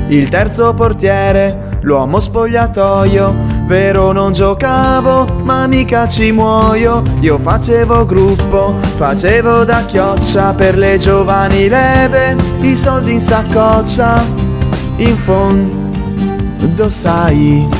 il terzo portiere, l'uomo spogliatoio. Vero non giocavo, ma mica ci muoio. Io facevo gruppo, facevo da chioccia per le giovani leve, i soldi in saccoccia, in fondo sai.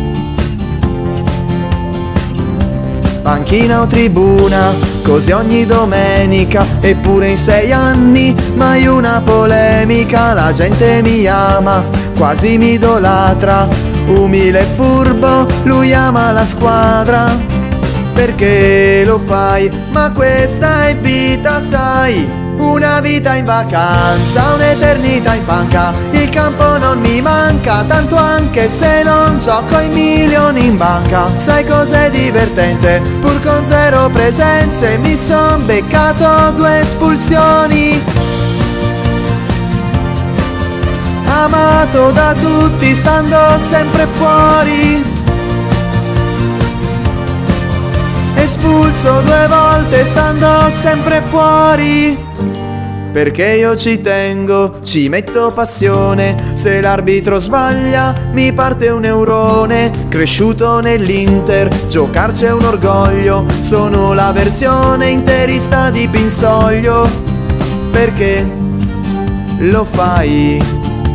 Panchina o tribuna, così ogni domenica, eppure in 6 anni mai una polemica. La gente mi ama, quasi mi idolatra, umile e furbo, lui ama la squadra. Perché lo fai? Ma questa è vita, sai. Una vita in vacanza, un'eternità in panca. Il campo non mi manca, tanto anche se non gioco i milioni in banca. Sai cos'è divertente? Pur con 0 presenze mi son beccato 2 espulsioni. Amato da tutti stando sempre fuori. Espulso 2 volte stando sempre fuori. Perché io ci tengo, ci metto passione. Se l'arbitro sbaglia mi parte un neurone. Cresciuto nell'Inter, giocarci è un orgoglio. Sono la versione interista di Pinsoglio. Perché lo fai?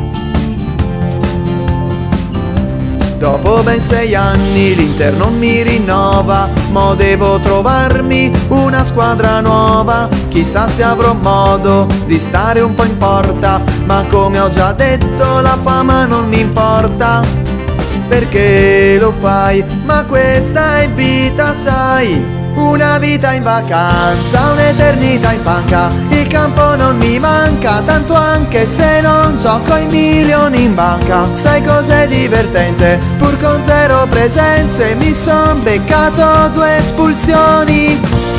Dopo ben 6 anni l'Inter non mi rinnova, mo devo trovarmi una squadra nuova. Chissà se avrò modo di stare un po' in porta, ma come ho già detto la fama non mi importa. Perché lo fai? Ma questa è vita, sai. Una vita in vacanza, un'eternità in panca. Il campo non mi manca, tanto anche se non gioco i milioni in banca. Sai cos'è divertente? Pur con 0 presenze mi son beccato 2 espulsioni.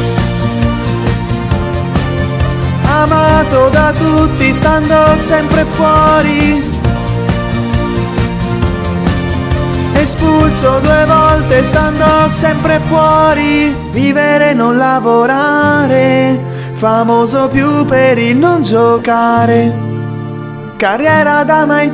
Amato da tutti stando sempre fuori. Espulso 2 volte stando sempre fuori. Vivere e non lavorare, famoso più per il non giocare. Carriera da mai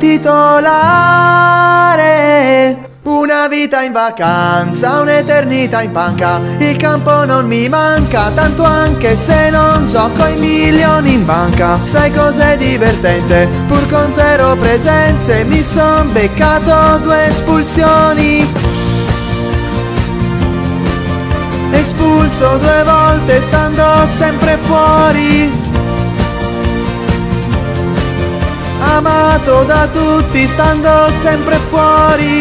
titolare. Una vita in vacanza, un'eternità in panca. Il campo non mi manca, tanto anche se non gioco i milioni in banca. Sai cos'è divertente? Pur con 0 presenze mi son beccato 2 espulsioni. Espulso 2 volte stando sempre fuori. Amato da tutti stando sempre fuori.